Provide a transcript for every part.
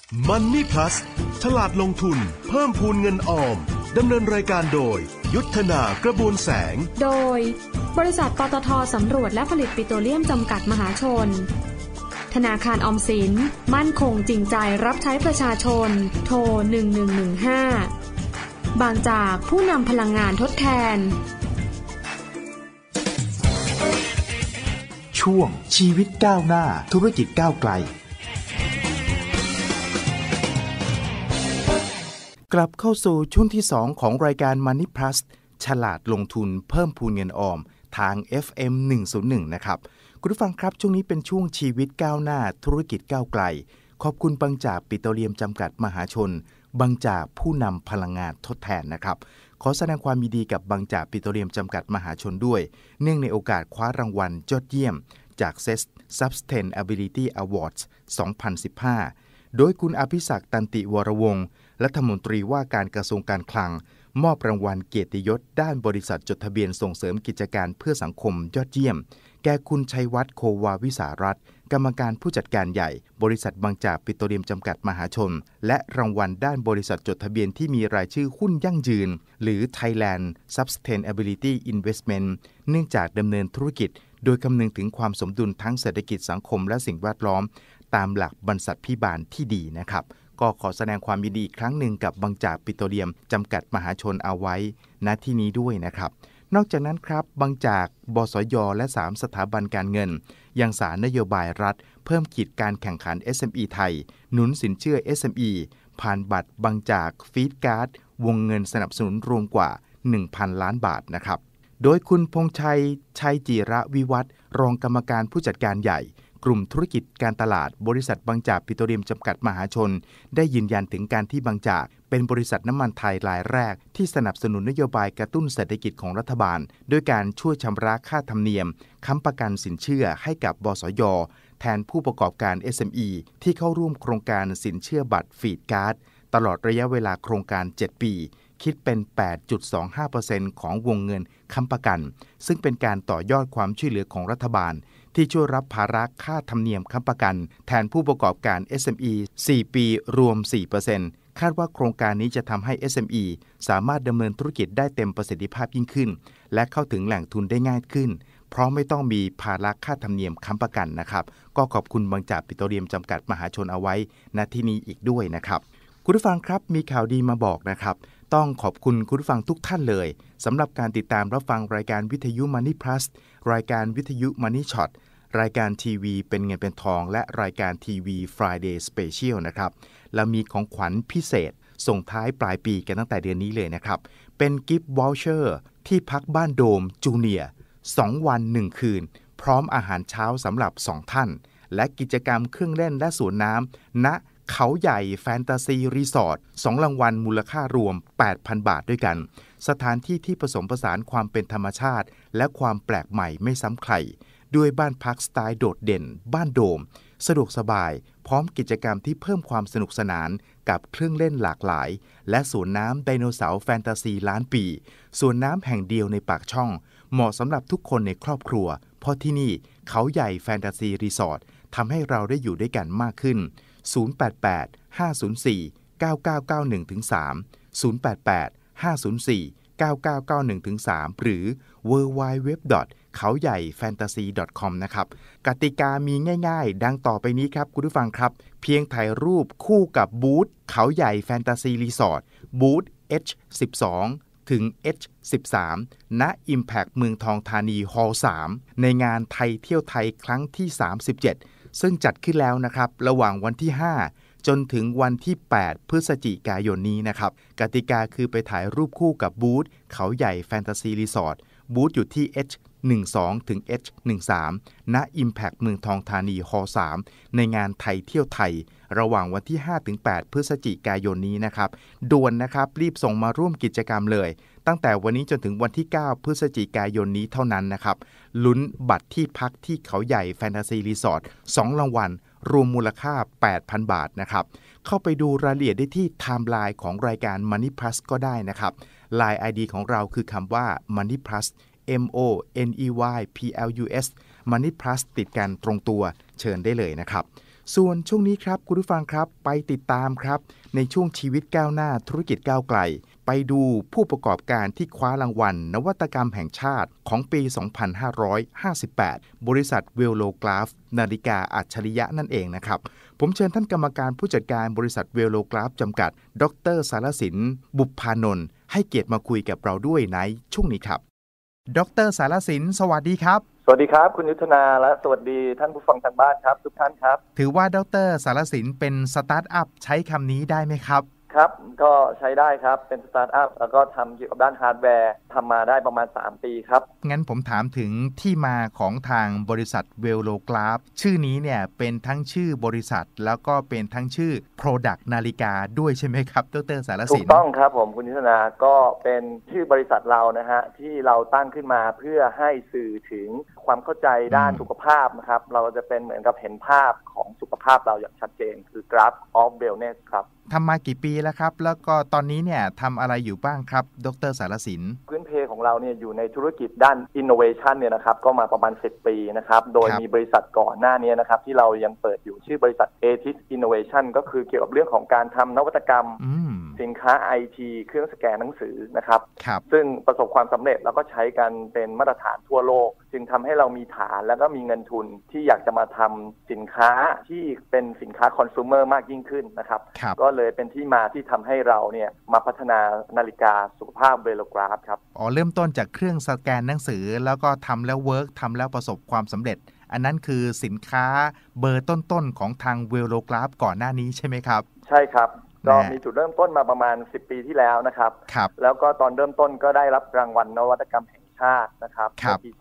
Money Plus ฉลาดลงทุนเพิ่มพูนเงินออมดำเนินรายการโดยยุทธนากระบวนแสงโดยบริษัทปตท.สำรวจและผลิตปิโตรเลียมจำกัดมหาชนธนาคารออมสินมั่นคงจริงใจรับใช้ประชาชนโทร1115บางจากผู้นำพลังงานทดแทนช่วงชีวิตก้าวหน้าธุรกิจก้าวไกลกลับเข้าสู่ช่วงที่2ของรายการ Money Plus ฉลาดลงทุนเพิ่มพูนเงินออมทาง FM 101นะครับคุณผู้ฟังครับช่วงนี้เป็นช่วงชีวิตก้าวหน้าธุรกิจก้าวไกลขอบคุณบางจากปิโตรเลียมจำกัดมหาชนบางจากผู้นำพลังงานทดแทนนะครับขอแสดงความยินดีกับบางจากปิโตรเลียมจำกัดมหาชนด้วยเนื่องในโอกาสคว้ารางวัลยอดเยี่ยมจาก CES Sustainability Awards 2015 โดยคุณอภิศักดิ์ตันติวรวงศ์รัฐมนตรีว่าการกระทรวงการคลังมอบรางวัลเกียรติยศด้านบริษัทจดทะเบียนส่งเสริมกิจการเพื่อสังคมยอดเยี่ยมแก่คุณชัยวัฒน์โควาวิสารัตน์กรรมการผู้จัดการใหญ่บริษัทบางจากปิโตรเลียมจำกัดมหาชนและรางวัลด้านบริษัทจดทะเบียนที่มีรายชื่อหุ้นยั่งยืนหรือ Thailand Sustainability Investment เนื่องจากดำเนินธุรกิจโดยคำนึงถึงความสมดุลทั้งเศรษฐกิจสังคมและสิ่งแวดล้อมตามหลักบรรษัทพิบาลที่ดีนะครับก็ขอแสดงความยินดีอีกครั้งหนึ่งกับบางจากปิโตรเลียมจำกัดมหาชนเอาไว้ณที่นี้ด้วยนะครับนอกจากนั้นครับบางจากบสยและ3สถาบันการเงินยังสารนโยบายรัฐเพิ่มขีดการแข่งขัน SME ไทยหนุนสินเชื่อ SME ผ่านบัตรบางจากฟีดการ์ดวงเงินสนับสนุนรวมกว่า 1,000 ล้านบาทนะครับโดยคุณพงษ์ชัยจิระวิวัฒน์รองกรรมการผู้จัดการใหญ่กลุ่มธุรกิจการตลาดบริษัทบางจากปิโตรเลียมจำกัดมหาชนได้ยืนยันถึงการที่บางจากเป็นบริษัทน้ำมันไทยรายแรกที่สนับสนุนนโยบายกระตุ้นเศรษฐกิจของรัฐบาลด้วยการช่วยชำระค่าธรรมเนียมค้ำประกันสินเชื่อให้กับบสยแทนผู้ประกอบการ SME ที่เข้าร่วมโครงการสินเชื่อบัตรฟีดการ์ดตลอดระยะเวลาโครงการ7ปีคิดเป็น 8.25% ของวงเงินค้ำประกันซึ่งเป็นการต่อยอดความช่วยเหลือของรัฐบาลที่ช่วยรับภาระค่าธรรมเนียมค้ำประกันแทนผู้ประกอบการ SME 4 ปีรวม 4% คาดว่าโครงการนี้จะทำให้ SME สามารถดำเนินธุรกิจได้เต็มประสิทธิภาพยิ่งขึ้นและเข้าถึงแหล่งทุนได้ง่ายขึ้นเพราะไม่ต้องมีภาระค่าธรรมเนียมค้ำประกันนะครับก็ขอบคุณบางจากปิโตรเลียมจำกัดมหาชนเอาไว้ณที่นี้อีกด้วยนะครับคุณผู้ฟังครับมีข่าวดีมาบอกนะครับต้องขอบคุณคุณผู้ฟังทุกท่านเลยสำหรับการติดตามรับฟังรายการวิทยุ Money Plus รายการวิทยุ Money Shot รายการทีวีเป็นเงินเป็นทองและรายการทีวี Friday Special นะครับแล้วมีของขวัญพิเศษส่งท้ายปลายปีกันตั้งแต่เดือนนี้เลยนะครับเป็นกิฟต์วอลเชอร์ที่พักบ้านโดมจูเนียร์2 วัน 1 คืนพร้อมอาหารเช้าสำหรับ 2 ท่านและกิจกรรมเครื่องเล่นและสวนน้ำณเขาใหญ่แฟนตาซีรีสอร์ท2 รางวัลมูลค่ารวม 8,000 บาทด้วยกันสถานที่ที่ผสมผสานความเป็นธรรมชาติและความแปลกใหม่ไม่ซ้ำใครด้วยบ้านพักสไตล์โดดเด่นบ้านโดมสะดวกสบายพร้อมกิจกรรมที่เพิ่มความสนุกสนานกับเครื่องเล่นหลากหลายและสวนน้ำไดโนเสาร์แฟนตาซีล้านปีสวนน้ำแห่งเดียวในปากช่องเหมาะสำหรับทุกคนในครอบครัวเพราะที่นี่เขาใหญ่แฟนตาซีรีสอร์ททำให้เราได้อยู่ด้วยกันมากขึ้น088-504-9991-3 088-504-9991-3 หรือ www.kaoyaifantasy.com นะครับกติกามีง่ายๆดังต่อไปนี้ครับคุณผู้ฟังครับเพียงถ่ายรูปคู่กับบูธเขาใหญ่แฟนตาซีรีสอร์ทบูธ H12 ถึง H13 ณ Impact เมืองทองธานีฮอลล์ 3ในงานไทยเที่ยวไทยครั้งที่37ซึ่งจัดขึ้นแล้วนะครับระหว่างวันที่5จนถึงวันที่8พฤศจิกายนนี้นะครับกติกาคือไปถ่ายรูปคู่กับบูธเขาใหญ่แฟนตาซีรีสอร์ทบูธอยู่ที่ H12 ถึง H13 ณ Impact เมืองทองธานีฮอลล์ 3ในงานไทยเที่ยวไทยระหว่างวันที่5ถึง8พฤศจิกายนนี้นะครับด่วนนะครับรีบส่งมาร่วมกิจกรรมเลยตั้งแต่วันนี้จนถึงวันที่9พฤศจิกายนนี้เท่านั้นนะครับลุ้นบัตรที่พักที่เขาใหญ่แฟนตาซีรีสอร์ท2 รางวัลรวมมูลค่า 8,000 บาทนะครับเข้าไปดูรายละเอียดได้ที่ไทม์ไลน์ของรายการ Money Plus ก็ได้นะครับ LINE ID ของเราคือคำว่า Money Plus MONEYPLUS Money Plus ติดกันตรงตัวเชิญได้เลยนะครับส่วนช่วงนี้ครับคุณผู้ฟังครับไปติดตามครับในช่วงชีวิตก้าวหน้าธุรกิจก้าวไกลไปดูผู้ประกอบการที่คว้ารางวัลนวัตกรรมแห่งชาติของปี 2558 บริษัทเวลโลกราฟนาฬิกาอัจฉริยะนั่นเองนะครับผมเชิญท่านกรรมการผู้จัดการบริษัทเวลโลกราฟจำกัดดร.สารสินบุพพานนท์ให้เกียรติมาคุยกับเราด้วยในช่วงนี้ครับดร.สารสินสวัสดีครับสวัสดีครับคุณยุทธนาและสวัสดีท่านผู้ฟังทางบ้านครับทุกท่านครับถือว่าดร.สารสินเป็นสตาร์ทอัพใช้คำนี้ได้ไหมครับครับก็ใช้ได้ครับเป็นสตาร์ทอัพแล้วก็ทำเกี่ยวกับด้านฮาร์ดแวร์ทำมาได้ประมาณ3ปีครับงั้นผมถามถึงที่มาของทางบริษัทเวลโลกราฟชื่อนี้เนี่ยเป็นทั้งชื่อบริษัทแล้วก็เป็นทั้งชื่อ Product นาฬิกาด้วยใช่ไหมครับดร.สารสินถูกต้องครับผมคุณยุทธนาก็เป็นชื่อบริษัทเรานะฮะที่เราตั้งขึ้นมาเพื่อให้สื่อถึงความเข้าใจด้านสุขภาพนะครับเราจะเป็นเหมือนกับเห็นภาพของสุขภาพเราอย่างชัดเจนคือ Graph of Wellness ครับทำมากี่ปีแล้วครับแล้วก็ตอนนี้เนี่ยทำอะไรอยู่บ้างครับดร.สารสินพื้นเพของเราเนี่ยอยู่ในธุรกิจด้าน Innovation เนี่ยนะครับก็มาประมาณ10ปีนะครับโดยมีบริษัทก่อนหน้านี้นะครับที่เรายังเปิดอยู่ชื่อบริษัท ATIS Innovation ก็คือเกี่ยวกับเรื่องของการทำนวัตกรรมสินค้า IT เครื่องสแกนหนังสือนะครับซึ่งประสบความสำเร็จแล้วก็ใช้กันเป็นมาตรฐานทั่วโลกจึงทำให้เรามีฐานแล้วก็มีเงินทุนที่อยากจะมาทำสินค้าที่เป็นสินค้าคอน sumer มากยิ่งขึ้นนะครับก็เลยเป็นที่มาที่ทำให้เราเนี่ยมาพัฒนานาฬิกาสุขภาพเวลโลกราฟครับเริ่มต้นจากเครื่องสแกนหนังสือแล้วก็ทำแล้วเวิร์กทำแล้วประสบความสำเร็จอันนั้นคือสินค้าเบอร์ต้นๆของทางเวลโลกราฟก่อนหน้านี้ใช่ไหมครับใช่ครับก็มีจุดเริ่มต้นมาประมาณ10ปีที่แล้วนะครับแล้วก็ตอนเริ่มต้นก็ได้รับรางวัลนวัตกรรมแห่งชาตินะครับในปี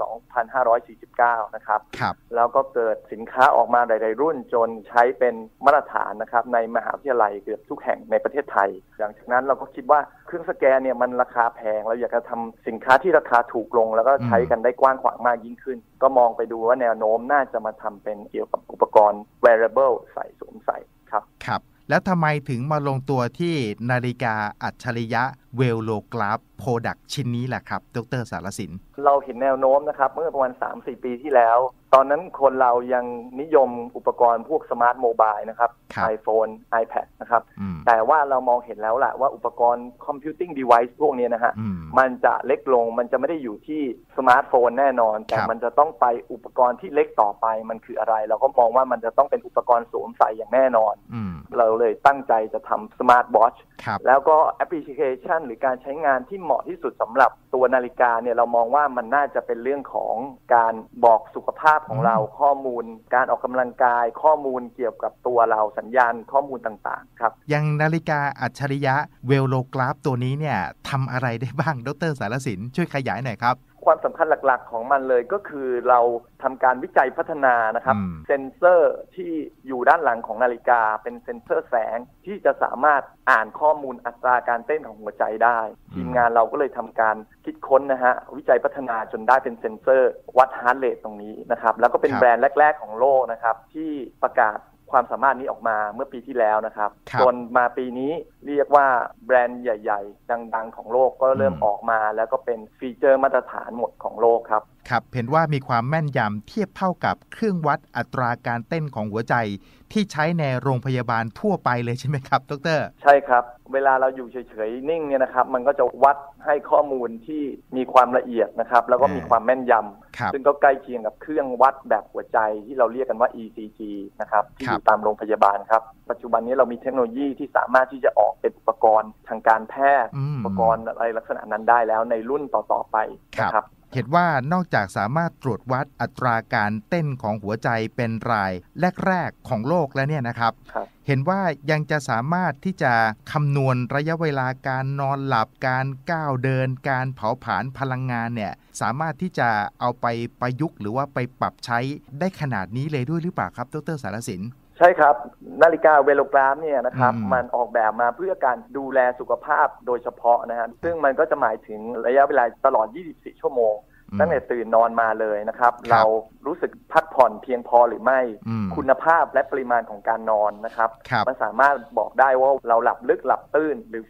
2549 นะครับแล้วก็เกิดสินค้าออกมาหลายๆรุ่นจนใช้เป็นมาตรฐานนะครับในมหาวิทยาลัยเกือบทุกแห่งในประเทศไทยหลังจากนั้นเราก็คิดว่าเครื่องสแกนเนี่ยมันราคาแพงเราอยากจะทำสินค้าที่ราคาถูกลงแล้วก็ใช้กันได้กว้างขวางมากยิ่งขึ้นก็มองไปดูว่าแนวโน้มน่าจะมาทำเป็นเกี่ยวกับอุปกรณ์ wearable ใส่สวมใส่ครับแล้วทำไมถึงมาลงตัวที่นาฬิกาอัจฉริยะเวลโลกราฟโปรดักชิ้นนี้แหละครับดร.สารสินเราเห็นแนวโน้มนะครับเมื่อประมาณ 3-4 ปีที่แล้วตอนนั้นคนเรายังนิยมอุปกรณ์พวกสมาร์ทโมบายนะครับ iPhone iPad นะครับแต่ว่าเรามองเห็นแล้วแหละว่าอุปกรณ์ Computing Device พวกนี้นะฮะมันจะเล็กลงมันจะไม่ได้อยู่ที่สมาร์ทโฟนแน่นอนแต่มันจะต้องไปอุปกรณ์ที่เล็กต่อไปมันคืออะไรเราก็มองว่ามันจะต้องเป็นอุปกรณ์สวมใส่อย่างแน่นอนเราเลยตั้งใจจะทำสมาร์ทวอทช์แล้วก็แอปพลิเคชันหรือการใช้งานที่เหมาะที่สุดสำหรับตัวนาฬิกาเนี่ยเรามองว่ามันน่าจะเป็นเรื่องของการบอกสุขภาพของเราข้อมูลการออกกำลังกายข้อมูลเกี่ยวกับตัวเราสัญญาณข้อมูลต่างๆครับอย่างนาฬิกาอัจฉริยะเวลโลกราฟตัวนี้เนี่ยทำอะไรได้บ้างดร.สารสินช่วยขยายหน่อยครับความสำคัญหลักๆของมันเลยก็คือเราทำการวิจัยพัฒนานะครับเซ็นเซอร์ที่อยู่ด้านหลังของนาฬิกาเป็นเซ็นเซอร์แสงที่จะสามารถอ่านข้อมูลอัตราการเต้นของหัวใจได้ทีมงานเราก็เลยทำการคิดค้นนะฮะวิจัยพัฒนาจนได้เป็นเซ็นเซอร์วัดฮาร์ทเรทตรงนี้นะครับแล้วก็เป็นแบรนด์แรกๆของโลกนะครับที่ประกาศความสามารถนี้ออกมาเมื่อปีที่แล้วนะครับจนมาปีนี้เรียกว่าแบรนด์ใหญ่ๆดังๆของโลกก็เริ่มออกมาแล้วก็เป็นฟีเจอร์มาตรฐานหมดของโลกครับครับเห็นว่ามีความแม่นยำเทียบเท่ากับเครื่องวัดอัตราการเต้นของหัวใจที่ใช้ในโรงพยาบาลทั่วไปเลยใช่ไหมครับดร. ใช่ครับเวลาเราอยู่เฉยๆนิ่งเนี่ยนะครับมันก็จะวัดให้ข้อมูลที่มีความละเอียดนะครับแล้วก็มีความแม่นยำซึ่งก็ใกล้เคียงกับเครื่องวัดแบบหัวใจที่เราเรียกกันว่า ECG นะครับที่อยู่ตามโรงพยาบาลครับปัจจุบันนี้เรามีเทคโนโลยีที่สามารถที่จะออกเป็นอุปกรณ์ทางการแพทย์อุปกรณ์อะไรลักษณะนั้นได้แล้วในรุ่นต่อๆไปนะครับเห็นว่านอกจากสามารถตรวจวัดอัตราการเต้นของหัวใจเป็นรายแรกๆของโลกแล้วเนี่ยนะครับเห็นว่ายังจะสามารถที่จะคำนวณระยะเวลาการนอนหลับการก้าวเดินการเผาผลาญพลังงานเนี่ยสามารถที่จะเอาไปประยุกต์หรือว่าไปปรับใช้ได้ขนาดนี้เลยด้วยหรือเปล่าครับดร.สารสินใช่ครับนาฬิกาเวโลกราฟเนี่ยนะครับมันออกแบบมาเพื่อการดูแลสุขภาพโดยเฉพาะนะฮะซึ่งมันก็จะหมายถึงระยะเวลาตลอด24ชั่วโมงตั้งแต่ตื่นนอนมาเลยนะครับเรารู้สึกพักผ่อนเพียงพอหรือไม่คุณภาพและปริมาณของการนอนนะครับมันสามารถบอกได้ว่าเราหลับลึกหลับตื่นหรือฝัน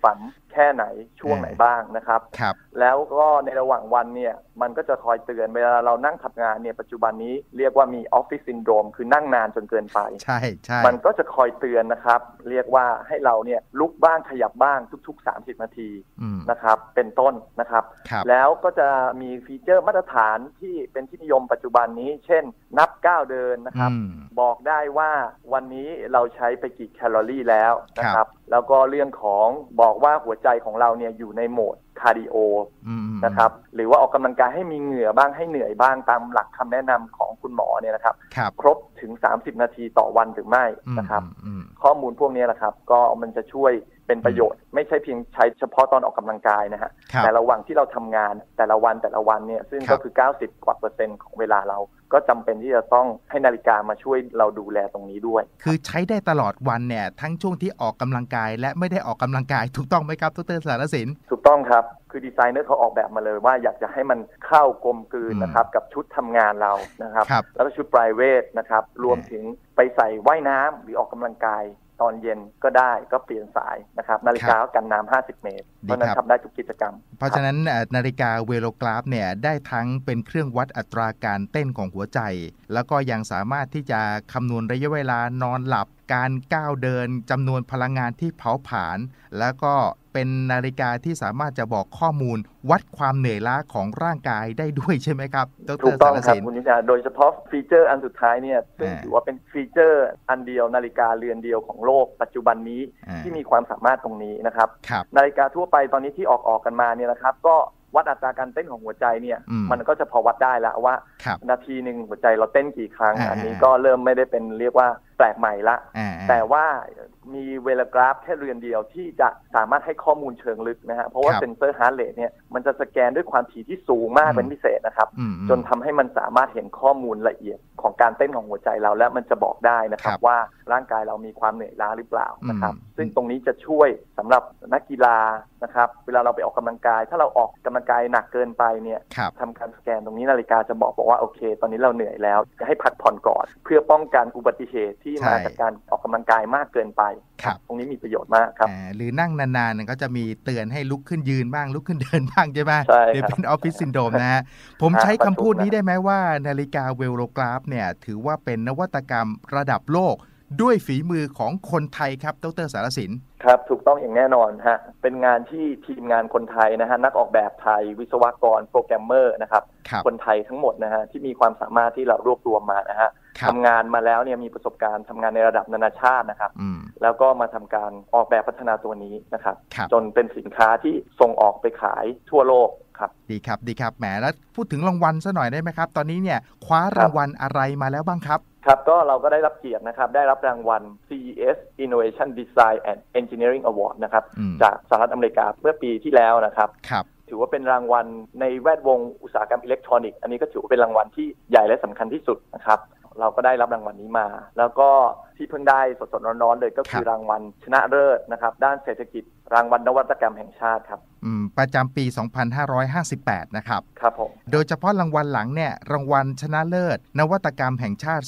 แค่ไหนช่วงไหนบ้างนะครับแล้วก็ในระหว่างวันเนี่ยมันก็จะคอยเตือนเวลาเรานั่งทำงานเนี่ยปัจจุบันนี้เรียกว่ามีออฟฟิศซินโดรมคือนั่งนานจนเกินไปใช่ใช่มันก็จะคอยเตือนนะครับเรียกว่าให้เราเนี่ยลุกบ้างขยับบ้างทุกๆ30นาทีนะครับเป็นต้นนะครับแล้วก็จะมีฟีเจอร์มาตรฐานที่เป็นที่นิยมปัจจุบันนี้เช่นนับก้าวเดินนะครับบอกได้ว่าวันนี้เราใช้ไปกี่แคลอรี่แล้วนะครับแล้วก็เรื่องของบอกว่าหัวใจของเราเนี่ยอยู่ในโหมดคาร์ดิโอนะครับหรือว่าออกกำลังกายให้มีเหงื่อบ้างให้เหนื่อยบ้างตามหลักคำแนะนำของคุณหมอเนี่ยนะครับครบถึง30นาทีต่อวันหรือไม่นะครับข้อมูลพวกนี้แหละครับก็มันจะช่วยเป็นประโยชน์ไม่ใช่เพียงใช้เฉพาะตอนออกกำลังกายนะฮะแต่ระหว่างที่เราทำงานแต่ละวันเนี่ยซึ่งก็คือ90%กว่าของเวลาเราก็จำเป็นที่จะต้องให้นาฬิกามาช่วยเราดูแลตรงนี้ด้วยคือใช้ได้ตลอดวันเนี่ยทั้งช่วงที่ออกกำลังกายและไม่ได้ออกกำลังกายถูกต้องไหมครับดร.สารสินถูกต้องครับคือดีไซเนอร์เขาออกแบบมาเลยว่าอยากจะให้มันเข้ากลมกลืนนะครับกับชุดทำงานเรานะครับแล้วก็ชุด private นะครับรวมถึงไปใส่ว่ายน้ำหรือออกกำลังกายตอนเย็นก็ได้ก็เปลี่ยนสายนะครับนาฬิกากันน้ำ50 เมตรเพราะนั้นทำได้ทุกกิจกรรมเพราะฉะนั้นนาฬิกาเวโลกราฟเนี่ยได้ทั้งเป็นเครื่องวัดอัตราการเต้นของหัวใจแล้วก็ยังสามารถที่จะคำนวณระยะเวลานอนหลับการก้าวเดินจำนวนพลังงานที่เผาผลาญแล้วก็เป็นนาฬิกาที่สามารถจะบอกข้อมูลวัดความเหนื่อยล้าของร่างกายได้ด้วยใช่ไหมครับดร. ถูกต้องครับคุณนิชาโดยเฉพาะฟีเจอร์อันสุดท้ายเนี่ยซึ่งถือว่าเป็นฟีเจอร์อันเดียวนาฬิกาเรือนเดียวของโลกปัจจุบันนี้ที่มีความสามารถตรงนี้นะครับนาฬิกาทั่วไปตอนนี้ที่ออกกันมาเนี่ยนะครับก็วัดอัตราการเต้นของหัวใจเนี่ยมันก็จะพอวัดได้แล้วว่านาทีนึงหัวใจเราเต้นกี่ครั้งอันนี้ก็เริ่มไม่ได้เป็นเรียกว่าแปลกใหม่ละแต่ว่ามีเวลากราฟแค่เรือนเดียวที่จะสามารถให้ข้อมูลเชิงลึกนะฮะเพราะว่าเซ็นเซอร์ฮาร์ทเรทเนี่ยมันจะสแกนด้วยความถี่ที่สูงมากเป็นพิเศษนะครับจนทำให้มันสามารถเห็นข้อมูลละเอียดของการเต้นของหัวใจเราและมันจะบอกได้นะครับว่าร่างกายเรามีความเหนื่อยล้าหรือเปล่านะครับซึ่งตรงนี้จะช่วยสำหรับนักกีฬานะครับเวลาเราไปออกกำลังกายถ้าเราออกกำลังกายหนักเกินไปเนี่ยทำการสแกนตรงนี้นาฬิกาจะบอกว่าโอเคตอนนี้เราเหนื่อยแล้วจะให้พักผ่อนก่อนเพื่อป้องกันอุบัติเหตุที่มาจากการออกกำลังกายมากเกินไปตรงนี้มีประโยชน์มากครับหรือนั่งนานๆก็จะมีเตือนให้ลุกขึ้นยืนบ้างลุกขึ้นเดินบ้างใช่ไหมหรือเป็นออฟฟิศซินโดรมนะฮะผมใช้คำพูดนี้ได้ไหมว่านาฬิกาเวโลกราฟเนี่ยถือว่าเป็นนวัตกรรมระดับโลกด้วยฝีมือของคนไทยครับดร.สารสินครับถูกต้องอย่างแน่นอนฮะเป็นงานที่ทีมงานคนไทยนะฮะนักออกแบบไทยวิศวกรโปรแกรมเมอร์นะครับคนไทยทั้งหมดนะฮะที่มีความสามารถที่เรารวบรวมมานะฮะทำงานมาแล้วเนี่ยมีประสบการณ์ทำงานในระดับนานาชาตินะครับแล้วก็มาทำการออกแบบพัฒนาตัวนี้นะครับจนเป็นสินค้าที่ส่งออกไปขายทั่วโลกครับดีครับแหมแล้วพูดถึงรางวัลซะหน่อยได้ไหมครับตอนนี้เนี่ยคว้ารางวัลอะไรมาแล้วบ้างครับครับก็เราก็ได้รับเกียรตินะครับได้รับรางวัล CES Innovation Design and Engineering Award นะครับจากสหรัฐอเมริกาเมื่อปีที่แล้วนะครับถือว่าเป็นรางวัลในแวดวงอุตสาหกรรมอิเล็กทรอนิกส์อันนี้ก็ถือว่าเป็นรางวัลที่ใหญ่และสำคัญที่สุดนะครับเราก็ได้รับรางวัลนี้มาแล้วก็ที่เพิ่งได้สดๆร้อนๆเลยก็คือรางวัลชนะเลิศนะครับด้านเศรษฐกิจรางวัลนวัตกรรมแห่งชาติครับประจำปี 2558 นะครับครับผมโดยเฉพาะรางวัลหลังเนี่ยรางวัลชนะเลิศนวัตกรรมแห่งชาติ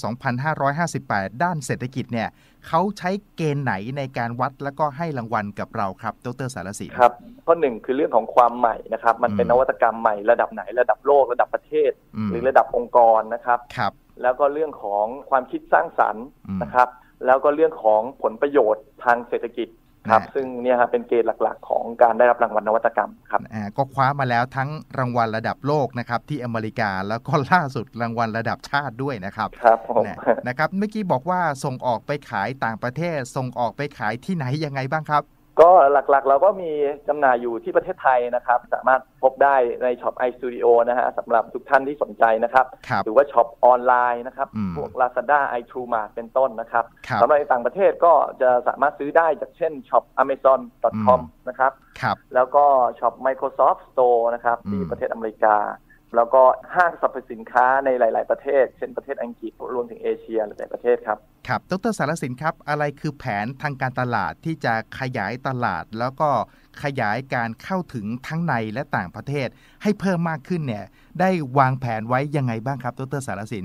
2558 ด้านเศรษฐกิจเนี่ยเขาใช้เกณฑ์ไหนในการวัดแล้วก็ให้รางวัลกับเราครับดร.สารสินครับข้อหนึ่งคือเรื่องของความใหม่นะครับมันเป็นนวัตกรรมใหม่ระดับไหนระดับโลกระดับประเทศหรือระดับองค์กรนะครับแล้วก็เรื่องของความคิดสร้างสรรค์นะครับแล้วก็เรื่องของผลประโยชน์ทางเศรษฐกิจครับซึ่งเนี่ยครับเป็นเกณฑ์หลักๆของการได้รับรางวัลนวัตกรรมครับก็คว้ามาแล้วทั้งรางวัลระดับโลกนะครับที่อเมริกาแล้วก็ล่าสุดรางวัลระดับชาติด้วยนะครับครับผมนะครับเมื่อกี้บอกว่าส่งออกไปขายต่างประเทศส่งออกไปขายที่ไหนยังไงบ้างครับก็หลักๆเราก็มีจำหน่ายอยู่ที่ประเทศไทยนะครับสามารถพบได้ในช็อป iStudio นะฮะสำหรับทุกท่านที่สนใจนะครับหรือว่าช็อปออนไลน์นะครับพวก Lazada iTrueMart เป็นต้นนะครับสำหรับในต่างประเทศก็จะสามารถซื้อได้จากเช่นช็อป Amazon.com นะครับแล้วก็ช็อป Microsoft Store นะครับที่ประเทศอเมริกาแล้วก็ห้างสรรพสินค้าในหลายๆประเทศเช่นประเทศอังกฤษรวมถึงเอเชียหลายประเทศครับครับดร.สารสินครับอะไรคือแผนทางการตลาดที่จะขยายตลาดแล้วก็ขยายการเข้าถึงทั้งในและต่างประเทศให้เพิ่มมากขึ้นเนี่ยได้วางแผนไว้ยังไงบ้างครับดร.สารสินค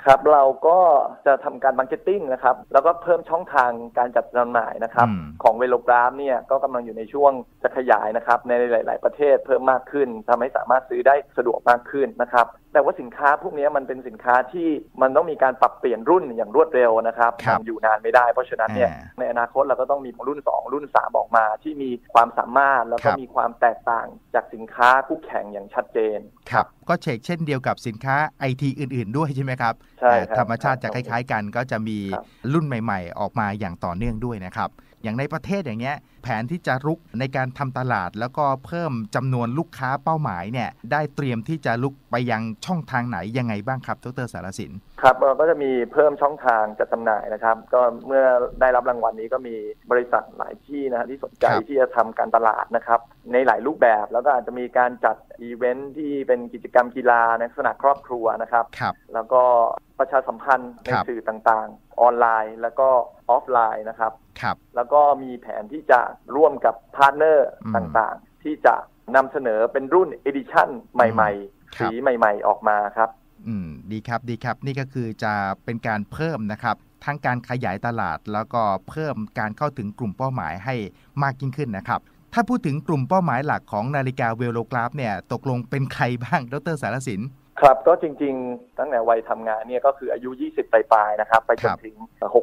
ครับเราก็จะทำการมาร์เก็ตติ้งนะครับแล้วก็เพิ่มช่องทางการจัดจำหน่ายนะครับของเวโลกราฟเนี่ยก็กำลังอยู่ในช่วงจะขยายนะครับในหลายๆประเทศเพิ่มมากขึ้นทำให้สามารถซื้อได้สะดวกมากขึ้นนะครับแต่ว่าสินค้าพวกนี้มันเป็นสินค้าที่มันต้องมีการปรับเปลี่ยนรุ่นอย่างรวดเร็วนะครับมันอยู่นานไม่ได้เพราะฉะนั้นเนี่ยในอนาคตเราก็ต้องมีรุ่น2รุ่น3ออกมาที่มีความสามารถแล้วก็มีความแตกต่างจากสินค้าคู่แข่งอย่างชัดเจนครับก็เช่นเดียวกับสินค้า IT อื่นๆด้วยใช่ไหมครับใช่ธรรมชาติจะคล้ายๆกันก็จะมีรุ่นใหม่ๆออกมาอย่างต่อเนื่องด้วยนะครับอย่างในประเทศอย่างเงี้ยแผนที่จะรุกในการทำตลาดแล้วก็เพิ่มจำนวนลูกค้าเป้าหมายเนี่ยได้เตรียมที่จะลุกไปยังช่องทางไหนยังไงบ้างครับดร.สารสินครับเราก็จะมีเพิ่มช่องทางจัดจำหน่ายนะครับก็เมื่อได้รับรางวัลนี้ก็มีบริษัทหลายที่นะที่สนใจที่จะทำการตลาดนะครับในหลายรูปแบบแล้วก็อาจจะมีการจัดอีเวนท์ที่เป็นกิจกรรมกีฬาในลักษณะครอบครัวนะครับแล้วก็ประชาสัมพันธ์ในสื่อต่างๆออนไลน์แล้วก็ออฟไลน์นะครับแล้วก็มีแผนที่จะร่วมกับพาร์ทเนอร์ต่างๆที่จะนำเสนอเป็นรุ่น Edition ใหม่ๆสีใหม่ๆออกมาครับดีครับนี่ก็คือจะเป็นการเพิ่มนะครับทั้งการขยายตลาดแล้วก็เพิ่มการเข้าถึงกลุ่มเป้าหมายให้มากยิ่งขึ้นนะครับถ้าพูดถึงกลุ่มเป้าหมายหลักของนาฬิกาเวโลกราฟเนี่ยตกลงเป็นใครบ้างดร.สารสินครับก็จริงๆตั้งแต่วัยทำงานเนี่ยก็คืออายุ20ปลายๆนะครับไปจนถึง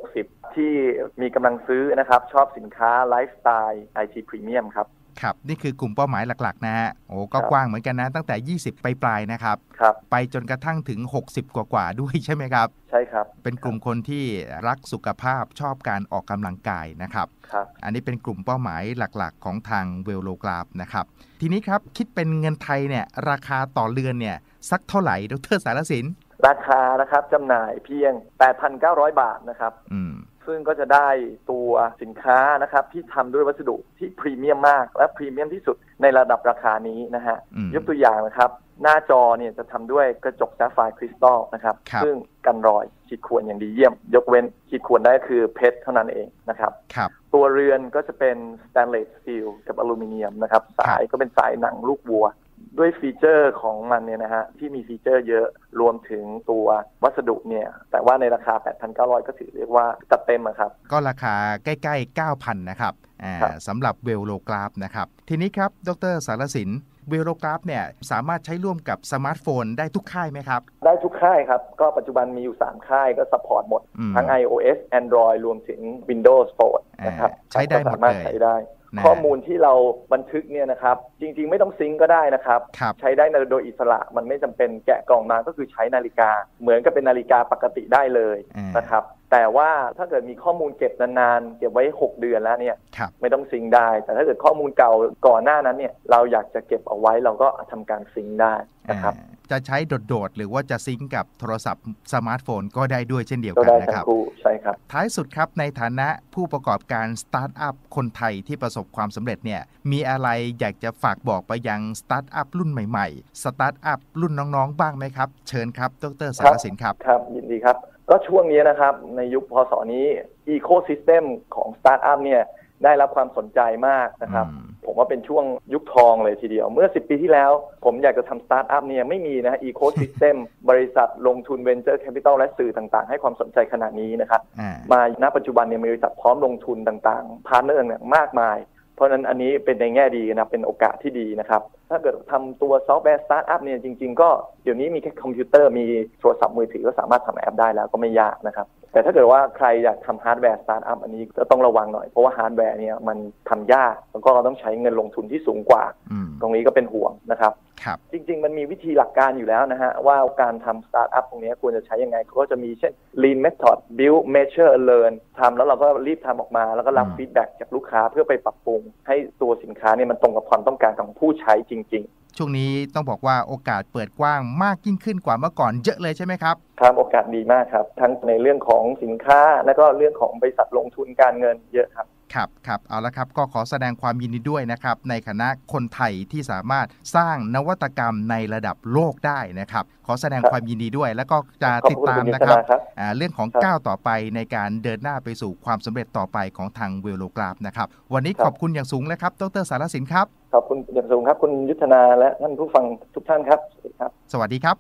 60ที่มีกำลังซื้อนะครับชอบสินค้าไลฟ์สไตล์ IT พรีเมียมครับครับนี่คือกลุ่มเป้าหมายหลักๆนะฮะโอ้ก็กว้างเหมือนกันนะตั้งแต่20ปลายๆนะครับไปจนกระทั่งถึง60กว่าๆด้วยใช่ไหมครับใช่ครับเป็นกลุ่มคนที่รักสุขภาพชอบการออกกำลังกายนะครับอันนี้เป็นกลุ่มเป้าหมายหลักๆของทางเวโลกราฟนะครับทีนี้ครับคิดเป็นเงินไทยเนี่ยราคาต่อเรือนเนี่ยสักเท่าไหร่ดร.สารสินราคานะครับจำหน่ายเพียง 8,900 บาทนะครับซึ่งก็จะได้ตัวสินค้านะครับที่ทำด้วยวัสดุที่พรีเมียมมากและพรีเมียมที่สุดในระดับราคานี้นะฮะยกตัวอย่างนะครับหน้าจอเนี่ยจะทำด้วยกระจกแซฟไฟร์คริสตัลนะครับซึ่งกันรอยขีดข่วนอย่างดีเยี่ยมยกเว้นขีดข่วนได้คือเพชรเท่านั้นเองนะครับตัวเรือนก็จะเป็นสแตนเลสสตีลกับอลูมิเนียมนะครับสายก็เป็นสายหนังลูกวัวด้วยฟีเจอร์ของมันเนี่ยนะฮะที่มีฟีเจอร์เยอะรวมถึงตัววัสดุเนี่ยแต่ว่าในราคา 8,900 ก็ถือเรียกว่าจัดเต็มครับก็ราคาใกล้ๆ 9,000 นะครับสำหรับเวโลกราฟนะครับทีนี้ครับดร.สารสินเวโลกราฟเนี่ยสามารถใช้ร่วมกับสมาร์ทโฟนได้ทุกค่ายไหมครับได้ทุกค่ายครับก็ปัจจุบันมีอยู่3ค่ายก็ซัพพอร์ตหมดทั้ง iOS Android รวมถึง Windows Phone นะครับใช้ได้หมดเลยใช้ได้ข้อมูลที่เราบันทึกเนี่ยนะครับจริงๆไม่ต้องซิงก์ก็ได้นะครับใช้ได้โดยอิสระมันไม่จำเป็นแกะกล่องมาก็คือใช้นาฬิกาเหมือนกับเป็นนาฬิกาปกติได้เลยนะครับแต่ว่าถ้าเกิดมีข้อมูลเก็บนานๆเก็บไว้6เดือนแล้วเนี่ยไม่ต้องซิงก์ได้แต่ถ้าเกิดข้อมูลเก่าก่อนหน้านั้นเนี่ยเราอยากจะเก็บเอาไว้เราก็ทำการซิงก์ได้นะครับจะใช้โดดๆหรือว่าจะซิงก์กับโทรศัพท์สมาร์ทโฟนก็ได้ด้วยเช่นเดียวกันนะครับใช่ครับท้ายสุดครับในฐานะผู้ประกอบการสตาร์ทอัพคนไทยที่ประสบความสำเร็จเนี่ยมีอะไรอยากจะฝากบอกไปยังสตาร์ทอัพรุ่นใหม่ๆสตาร์ทอัพรุ่นน้องๆบ้างไหมครับเชิญครับดร.สารสินครับครับยินดีครับก็ช่วงนี้นะครับในยุคพศนี้อีโคซิสเต็มของสตาร์ทอัพเนี่ยได้รับความสนใจมากนะครับผมว่าเป็นช่วงยุคทองเลยทีเดียวเมื่อ10ปีที่แล้วผมอยากจะทำสตาร์ทอัพเนี่ยไม่มีนะอีโคซิสเต็มบริษัทลงทุนเวนเจอร์แคปิตอลและสื่อต่างๆให้ความสนใจขนาดนี้นะครับมาณปัจจุบันเนี่ยบริษัทพร้อมลงทุนต่างๆพาร์ทเนอร์เนี่ยมากมายเพราะนั้นอันนี้เป็นในแง่ดีนะเป็นโอกาสที่ดีนะครับถ้าเกิดทำตัวซอฟต์แวร์สตาร์ทอัพเนี่ยจริงๆก็เดี๋ยวนี้มีแค่คอมพิวเตอร์มีโทรศัพท์มือถือก็สามารถทำแอปได้แล้วก็ไม่ยากนะครับแต่ถ้าเกิดว่าใครอยากทำฮาร์ดแวร์สตาร์ทอัพอันนี้ก็ต้องระวังหน่อยเพราะว่าฮาร์ดแวร์เนี่ยมันทำยากแล้วก็ต้องใช้เงินลงทุนที่สูงกว่าตรงนี้ก็เป็นห่วงนะครับจริงๆมันมีวิธีหลักการอยู่แล้วนะฮะว่าการทำสตาร์ทอัพตรงนี้ควรจะใช้ยังไงก็จะมีเช่น Lean Method Build Measure Learn ทำแล้วเราก็รีบทำออกมาแล้วก็รับฟีดแบ็กจากลูกค้าเพื่อไปปรับปรุงให้ตัวสินค้าเนี่ยมันตรงกับความต้องการของผู้ใช้จริงๆช่วงนี้ต้องบอกว่าโอกาสเปิดกว้างมากยิ่งขึ้นกว่าเมื่อก่อนเยอะเลยใช่ไหมครับครับโอกาสดีมากครับทั้งในเรื่องของสินค้าและก็เรื่องของบริษัทลงทุนการเงินเยอะครับครับเอาละครับก็ขอแสดงความยินดีด้วยนะครับในคณะคนไทยที่สามารถสร้างนวัตกรรมในระดับโลกได้นะครับขอแสดงความยินดีด้วยแล้วก็จะติดตามนะครับเรื่องของก้าวต่อไปในการเดินหน้าไปสู่ความสำเร็จต่อไปของทางเวโลกราฟนะครับวันนี้ขอบคุณอย่างสูงเลยครับดร.สารสินครับขอบคุณอย่างสูงครับคุณยุทธนาและท่านผู้ฟังทุกท่านครับสวัสดีครับ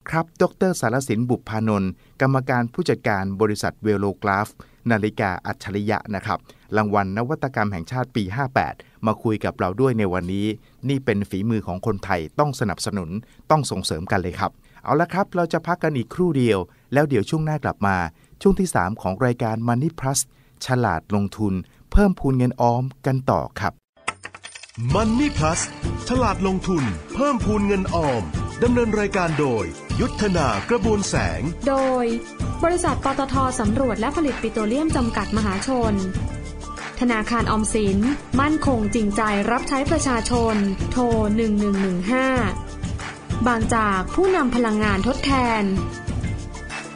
ครับดร.สารสินบุพพานนท์กรรมการผู้จัดการบริษัทเวโลกราฟนาฬิกาอัจฉริยะนะครับรางวัลนวัตกรรมแห่งชาติปี58มาคุยกับเราด้วยในวันนี้นี่เป็นฝีมือของคนไทยต้องสนับสนุนต้องส่งเสริมกันเลยครับเอาละครับเราจะพักกันอีกครู่เดียวแล้วเดี๋ยวช่วงหน้ากลับมาช่วงที่3ของรายการ Money Plus ฉลาดลงทุนเพิ่มพูนเงินออมกันต่อครับ Money Plus ฉลาดลงทุนเพิ่มพูนเงินออมดำเนินรายการโดยยุทธนากระบวนแสงโดยบริษัทปตท.สำรวจและผลิตปิโตรเลียมจำกัดมหาชนธนาคารออมสินมั่นคงจริงใจรับใช้ประชาชนโทร1115บางจากผู้นำพลังงานทดแทน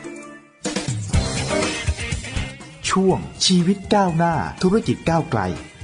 ช่วงชีวิตก้าวหน้าธุรกิจก้าวไกล